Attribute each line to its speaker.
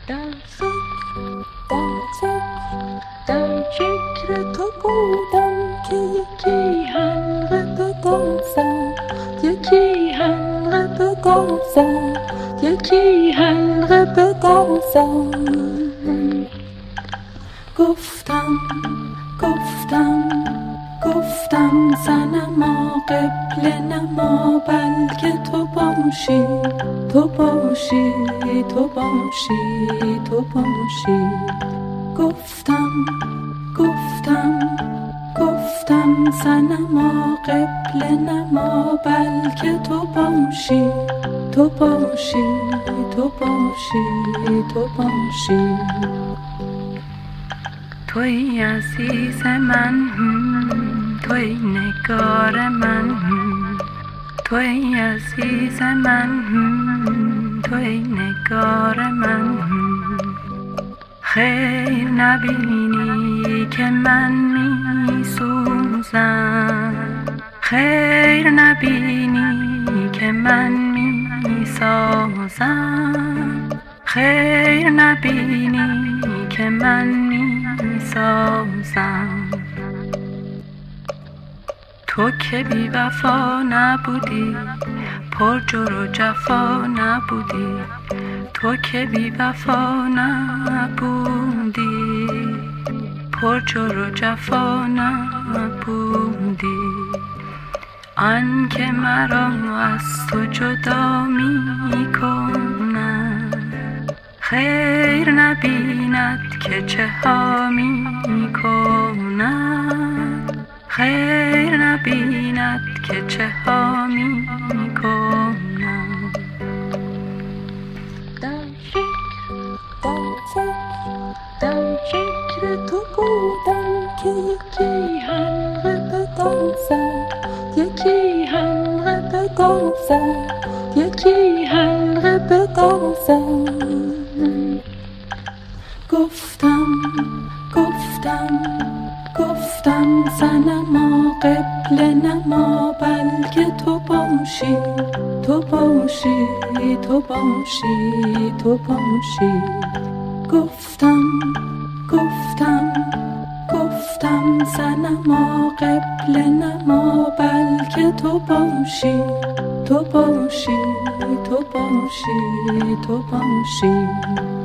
Speaker 1: در فکر تو بودم که یکی حلقه بگذار، یکی حلقه بگذار، یکی حلقه بگذار. گفتم صنما قبله نما، بلکه تو باشی، تو باشی، تو باشی، تو باشی. گفتم صنما قبله نما، بلکه تو باشی، تو باشی، تو باشی، تو باشی. توی عزیز من، توی نگار من، توی عزیز من، توی نگار من. خیر نبینی که من می سوزم، خیر نبینی که من می سازم، خیر نبینی که من می سازم. تو که بی وفا نبودی، پر جور و جفا نبودی، تو که بی وفا نبودی، پر جور و جفا نبودی. آن که مرا از تو جدا می کند، خیر نبیند که چه ها می کند، خیر نبیند که چه ها می کند. در فکر تو بودم که یکی حلقه بگذار، یکی حلقه بگذار، یکی حلقه بگذار. گفتم صنما قبله نما، بلکه تو باشی، تو باشی، تو باشی، تو باشی. گفتم صنما قبله نما، بلکه تو باشی، تو باشی، تو باشی، تو باشی.